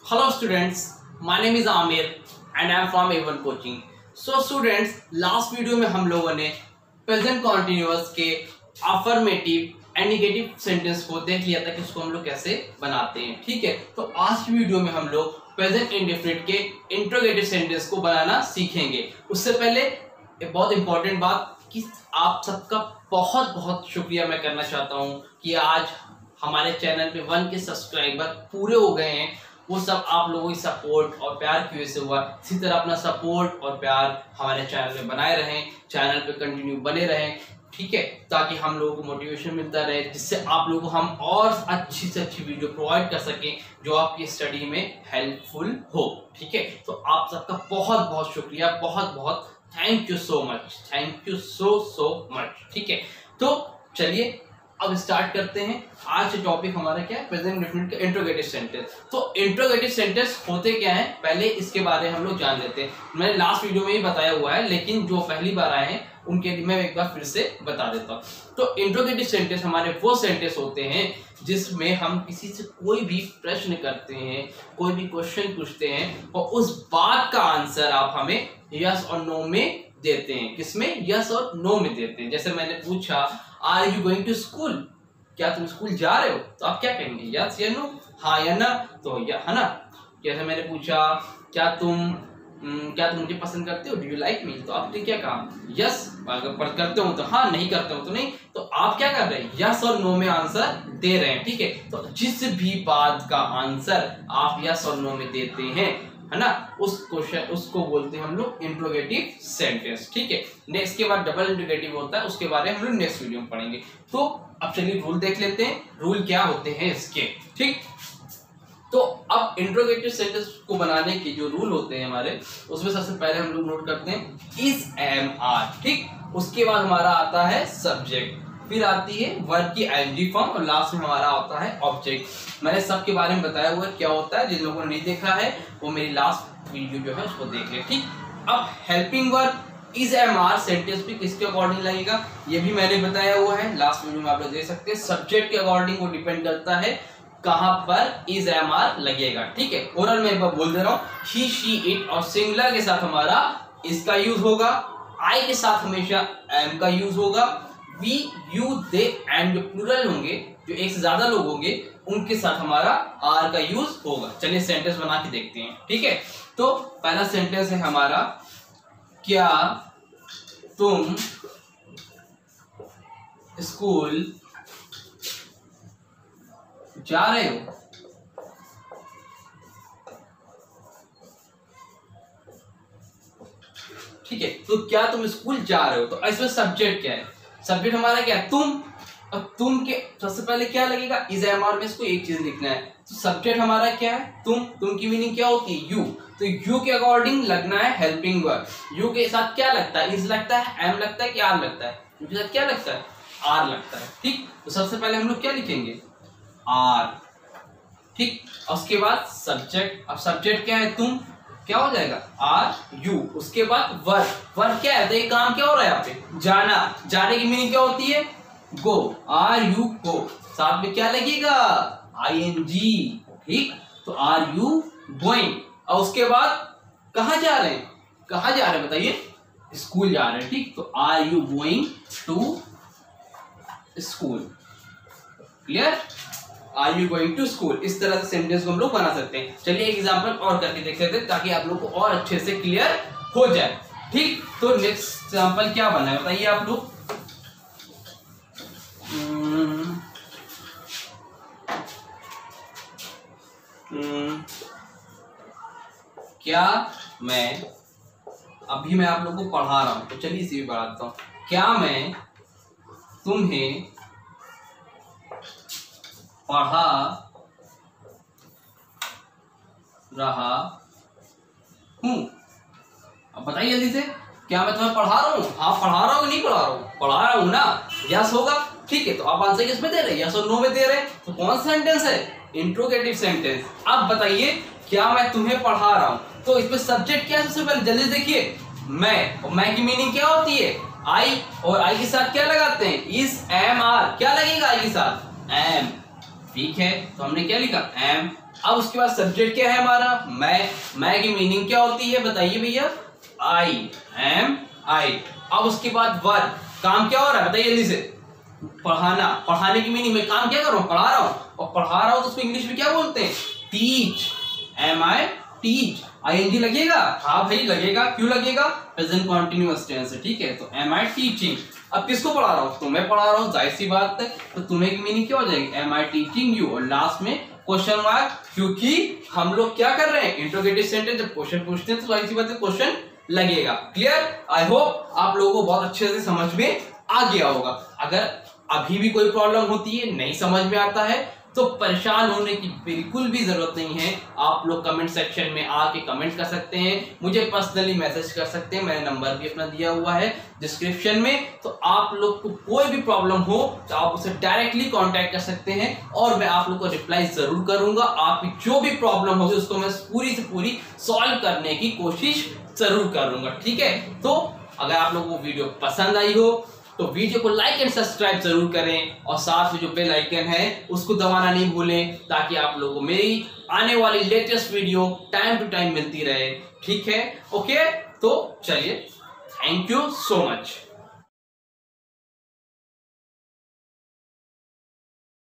Hello students, my name is Amir and I am from A1 Coaching. So students, last video में हम लोगों ने present continuous के affirmative and negative sentence को देख लिया था कि उसको हम लोग कैसे बनाते हैं। ठीक है, तो आज की वीडियो में हम लोग प्रेजेंट इंडेफिनिट के इंट्रोगेटिव सेंटेंस को बनाना सीखेंगे। उससे पहले एक बहुत इंपॉर्टेंट बात कि आप सबका बहुत बहुत शुक्रिया मैं करना चाहता हूँ कि आज हमारे चैनल पे 1 के सब्सक्राइबर पूरे हो गए हैं। वो सब आप लोगों की सपोर्ट और प्यार की वजह से हुआ। इसी तरह अपना सपोर्ट और प्यार हमारे चैनल में बनाए रहें, चैनल पे कंटिन्यू बने रहें, ठीक है, ताकि हम लोगों को मोटिवेशन मिलता रहे, जिससे आप लोगों को हम और अच्छी से अच्छी वीडियो प्रोवाइड कर सकें जो आपकी स्टडी में हेल्पफुल हो। ठीक है, तो आप सबका बहुत बहुत शुक्रिया, बहुत बहुत thank you so much, thank you so much. ठीक है, तो चलिए अब स्टार्ट करते हैं। आज का टॉपिक हमारा क्या है, प्रेजेंट इंडेफिनिट का इंट्रोगेटिव सेंटेंस। तो इंट्रोगेटिव सेंटेंस होते क्या है, पहले इसके बारे में हम लोग जान लेते हैं। मैंने लास्ट वीडियो में ही बताया हुआ है, लेकिन जो पहली बार आए हैं उनके लिए मैं एक बार फिर से बता देता हूँ। तो इंट्रोगेटिव सेंटेंस हमारे वो सेंटेंस होते हैं जिसमें हम किसी से कोई भी प्रश्न करते हैं, कोई भी क्वेश्चन पूछते हैं और उस बात का आंसर आप हमें यस और नो में देते हैं। किसमें? यस और नो में देते हैं। जैसे मैंने पूछा are you going to school, क्या तुम स्कूल जा रहे हो, तो आप क्या कहेंगे, यस या नो, हाँ या ना, तो या है ना। जैसे मैंने पूछा क्या तुम मुझे पसंद करते हो, डू यू लाइक मी, तो आपने क्या कहा, यस। अगर करते हो तो हाँ, नहीं करते हो तो नहीं। तो आप क्या कर रहे हैं, यस और नो में आंसर दे रहे हैं। ठीक है, तो जिस भी बात का आंसर आप यस और नो में देते हैं, है ना, उस क्वेश्चन उसको बोलते हैं हम लोग इंट्रोगेटिव सेंटेंस। ठीक है, नेक्स्ट के बाद डबल इंट्रोगेटिव होता है, उसके बारे में हम लोग नेक्स्ट वीडियो में पढ़ेंगे। तो अब चलिए रूल देख लेते हैं, रूल क्या होते हैं इसके। ठीक, तो अब इंट्रोगेटिव सेंटेंस को बनाने के जो रूल होते हैं हमारे, उसमें सबसे पहले हम लोग नोट करते हैं इज, एम, आर। ठीक, उसके बाद हमारा आता है सब्जेक्ट, फिर आती है वर्ब की आईएनजी फॉर्म और लास्ट में हमारा आता है ऑब्जेक्ट। मैंने सबके बारे में बताया हुआ है क्या होता है, जिन लोगों ने नहीं देखा है वो मेरी लास्ट वीडियो जो है उसको देख ले। ठीक, अब helping verb is, am, are sentence भी किसके अकॉर्डिंग लगेगा ये भी मैंने बताया हुआ है, लास्ट वीडियो में आप लोग देख सकते हैं। सब्जेक्ट के अकॉर्डिंग वो डिपेंड करता है कहां पर इज, एम, आर लगेगा। ठीक है, ओरल में एक बार बोल दे रहा हूं, ही, शी, इट और सिंगुलर के साथ हमारा इसका यूज होगा, आई के साथ हमेशा एम का यूज होगा, वी, यू, दे एंड जो प्लूरल होंगे, जो एक से ज्यादा लोग होंगे, उनके साथ हमारा आर का यूज होगा। चलिए सेंटेंस बना के देखते हैं। ठीक है, तो पहला सेंटेंस है हमारा, क्या तुम स्कूल जा रहे हो। ठीक है, तो क्या तुम स्कूल जा रहे हो, तो इसमें सब्जेक्ट क्या है, सब्जेक्ट हमारा क्या है, तुम। अब तुम के सबसे पहले क्या लगेगा, इज, एम, आर में इसको एक चीज लिखना है। तो सब्जेक्ट हमारा क्या है, तुम की मीनिंग क्या होती है, यू। तो यू के अकॉर्डिंग लगना है हेल्पिंग वर्ब। यू के साथ क्या लगता है, इज लगता है, एम लगता है कि आर लगता है, यू के साथ क्या लगता है, आर लगता है। ठीक, तो सबसे पहले हम लोग क्या लिखेंगे, आर। ठीक, और उसके बाद सब्जेक्ट। अब सब्जेक्ट क्या है, तुम, क्या हो जाएगा, आर यू। उसके बाद वर्ब, वर्ब क्या है, तो ये काम क्या हो रहा है यहाँ पे, जाना। जाने की मीनिंग क्या होती है, गो, आर यू गो, साथ में क्या लगेगा, आईएनजी। ठीक, तो आर यू गोइंग। और उसके बाद कहाँ जा रहे हैं, कहाँ जा रहे हैं बताइए, स्कूल जा रहे हैं। ठीक, तो are you going to school, clear, are you going to school. इस तरह से सेंटेंस को हम लोग बना सकते हैं। चलिए एक एग्जांपल और करके देख लेते हैं ताकि आप लोग को और अच्छे से क्लियर हो जाए। ठीक, तो नेक्स्ट एग्जांपल क्या बना है बताइए आप लोग। क्या मैं, अभी मैं आप लोगों को पढ़ा रहा हूं तो चलिए इसी भी पढ़ाता हूं। क्या मैं तुम्हें पढ़ा रहा हूं। अब बताइए जल्दी से, क्या मैं तुम्हें पढ़ा रहा हूं, हाँ पढ़ा रहा हूं, नहीं पढ़ा रहा हूं, पढ़ा रहा हूं ना, यस होगा। ठीक है, तो आप आंसर किसमें दे रहे हैं, यस और नो में दे रहे हैं। तो कौन सा सेंटेंस है, इंट्रोगेटिव सेंटेंस। अब बताइए क्या मैं तुम्हें पढ़ा रहा हूं, तो इसमें सब्जेक्ट क्या है, सबसे पहले जल्दी देखिए, मैं। और मैं की मीनिंग क्या होती है, आई, और आई के साथ क्या लगाते हैं, इज, एम, आर। क्या लगेगा आई के साथ, एम। ठीक है, तो हमने क्या लिखा, एम अब उसके बाद सब्जेक्ट क्या है हमारा, मैं की मीनिंग क्या होती है बताइए भैया, आई एम आई। अब उसके बाद वर्क, काम क्या हो रहा है बताइए जल्दी से, पढ़ाना। पढ़ाने की मीनिंग में काम क्या कर रहा हूँ, पढ़ा रहा हूँ, और पढ़ा रहा हूँ तो उसको इंग्लिश में क्या बोलते हैं, teach. Am I teach, I N G लगेगा, हाँ भाई लगेगा, क्यों लगेगा, प्रेजेंट कॉन्टिन्यूअस टेंस है, ठीक है। तो एम आई टीचिंग, अब किसको पढ़ा रहा हूँ, तुम्हें पढ़ा रहा हूँ, जाहिर सी बात है, तो तुम्हें की मीनिंग क्या हो जाएगी, एम आई टीचिंग यू, और लास्ट में क्वेश्चन मार्क, क्योंकि हम लोग क्या कर रहे हैं, इंट्रोगेटिव सेंटेंस, जब क्वेश्चन पूछते हैं तो जाहिर सी बात है क्वेश्चन लगेगा। क्लियर, आई होप आप लोगों को बहुत अच्छे से समझ में आ गया होगा। अगर अभी भी कोई प्रॉब्लम होती है, नहीं समझ में आता है, तो परेशान होने की बिल्कुल भी जरूरत नहीं है। आप लोग कमेंट सेक्शन में आके कमेंट कर सकते हैं, मुझे पर्सनली मैसेज कर सकते हैं, मैंने नंबर भी अपना दिया हुआ है डिस्क्रिप्शन में। तो आप लोग को कोई भी प्रॉब्लम हो तो आप उसे डायरेक्टली कांटेक्ट कर सकते हैं, और मैं आप लोग को रिप्लाई जरूर करूंगा। आपकी जो भी प्रॉब्लम होगी उसको मैं पूरी से पूरी सॉल्व करने की कोशिश जरूर करूंगा, ठीक है। तो अगर आप लोगों को वीडियो पसंद आई हो तो वीडियो को लाइक एंड सब्सक्राइब जरूर करें, और साथ में जो बेल आइकन है उसको दबाना नहीं भूलें, ताकि आप लोगों को मेरी आने वाली latest video time to time मिलती रहे, ठीक है। ओके, तो चलिए, थैंक यू सो मच।